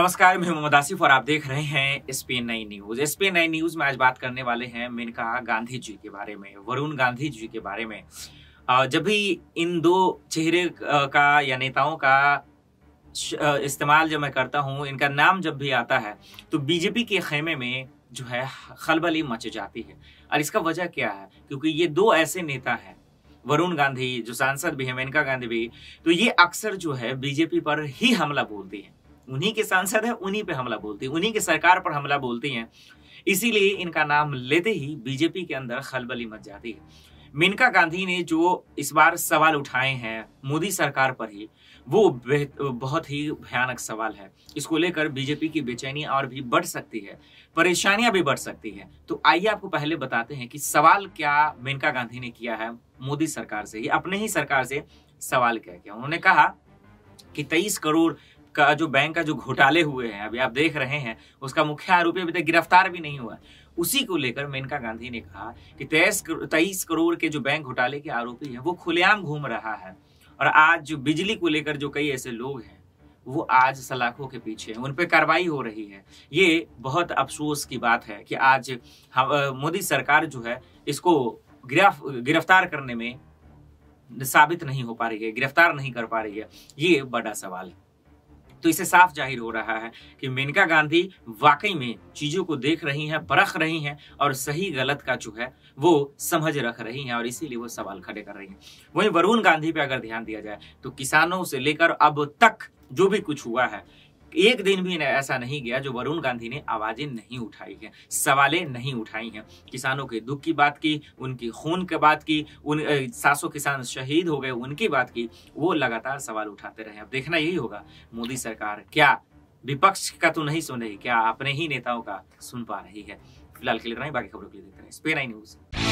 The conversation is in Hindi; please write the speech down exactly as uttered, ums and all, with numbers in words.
नमस्कार, मैं मोहम्मद आसिफ और आप देख रहे हैं SPN nine news. SPN nine news में आज बात करने वाले हैं मेनका गांधी जी के बारे में, वरुण गांधी जी के बारे में। जब भी इन दो चेहरे का या नेताओं का इस्तेमाल जब मैं करता हूं, इनका नाम जब भी आता है तो बीजेपी के खेमे में जो है खलबली मच जाती है। और इसका वजह क्या है? क्योंकि ये दो ऐसे नेता हैं, वरुण गांधी जो सांसद भी है, मेनका गांधी भी, तो ये अक्सर जो है बीजेपी पर ही हमला बोलती है। उन्हीं के सांसद है, उन्हीं पे हमला बोलती है, उन्हीं के सरकार पर हमला बोलती हैं। इसीलिए इनका नाम लेते ही बीजेपी के अंदर खलबली मच जाती है। मेनका गांधी ने जो इस बार सवाल उठाए हैं मोदी सरकार पर ही, वो बहुत ही भयानक सवाल है। इसको लेकर बीजेपी की बेचैनी और भी बढ़ सकती है, परेशानियां भी बढ़ सकती है। तो आइए आपको पहले बताते हैं कि सवाल क्या मेनका गांधी ने किया है मोदी सरकार से ही, अपने ही सरकार से सवाल क्या किया। उन्होंने कहा कि तेईस करोड़ का जो बैंक का जो घोटाले हुए हैं, अभी आप देख रहे हैं, उसका मुख्य आरोपी अभी तक गिरफ्तार भी नहीं हुआ। उसी को लेकर मेनका गांधी ने कहा कि तेईस तेईस करोड़ के जो बैंक घोटाले के आरोपी हैं वो खुलेआम घूम रहा है। और आज जो बिजली को लेकर जो कई ऐसे लोग हैं वो आज सलाखों के पीछे हैं, उन पर कार्रवाई हो रही है। ये बहुत अफसोस की बात है कि आज मोदी सरकार जो है इसको गिरफ गिरफ्तार करने में साबित नहीं हो पा रही है, गिरफ्तार नहीं कर पा रही है। ये बड़ा सवाल है। तो इससे साफ जाहिर हो रहा है कि मेनका गांधी वाकई में चीजों को देख रही हैं, परख रही हैं और सही गलत का जो है वो समझ रख रही हैं, और इसीलिए वो सवाल खड़े कर रही हैं। वहीं वरुण गांधी पे अगर ध्यान दिया जाए तो किसानों से लेकर अब तक जो भी कुछ हुआ है, एक दिन भी ऐसा नहीं गया जो वरुण गांधी ने आवाजें नहीं उठाई हैं, सवालें नहीं उठाई हैं। किसानों के दुख की बात की, उनकी खून की बात की, उन सात सौ किसान शहीद हो गए उनकी बात की, वो लगातार सवाल उठाते रहे। अब देखना यही होगा मोदी सरकार क्या विपक्ष का तो नहीं सुन रही, क्या अपने ही नेताओं का सुन पा रही है। फिलहाल के लिए इतना ही, बाकी खबरों के लिए देखते रहे एसपीएन नाइन न्यूज।